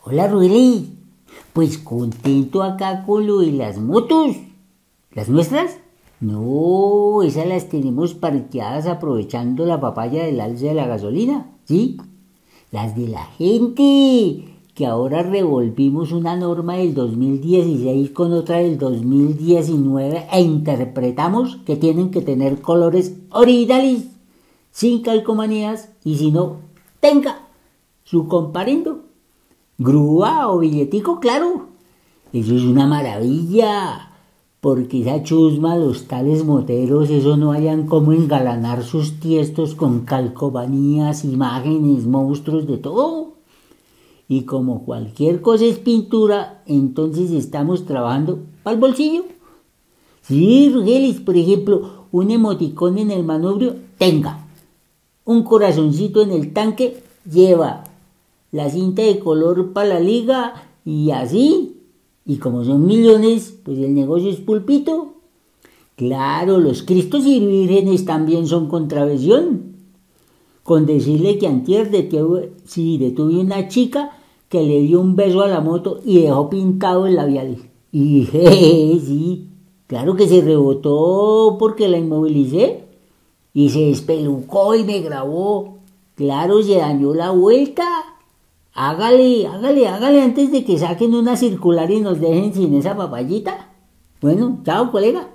Hola, Rueli. Pues contento acá con lo de las motos. ¿Las nuestras? No, esas las tenemos parqueadas aprovechando la papaya del alza de la gasolina, ¿sí? Las de la gente, que ahora revolvimos una norma del 2016 con otra del 2019 e interpretamos que tienen que tener colores originales, sin calcomanías y si no, tenga su comparendo. Grúa o billetico, claro. Eso es una maravilla. Porque esa chusma, los tales moteros, eso no hayan cómo engalanar sus tiestos con calcomanías, imágenes, monstruos, de todo. Y como cualquier cosa es pintura, entonces estamos trabajando para el bolsillo. Sí, Rugelis, por ejemplo, un emoticón en el manubrio, tenga. Un corazoncito en el tanque, lleva. La cinta de color para la liga y así. Y como son millones, pues el negocio es pulpito. Claro, los cristos y vírgenes también son contravención. Con decirle que antier detuve una chica que le dio un beso a la moto y dejó pintado el labial. Y jeje, sí, claro que se rebotó porque la inmovilicé. Y se despelucó y me grabó. Claro, se dañó la vuelta. Hágale antes de que saquen una circular y nos dejen sin esa papayita. Bueno, chao, colega.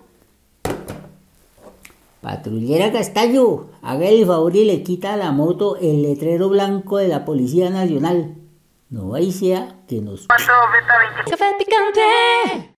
Patrullera Castaño, hágale el favor y le quita a la moto el letrero blanco de la Policía Nacional. No ahí sea que nos... Café picante.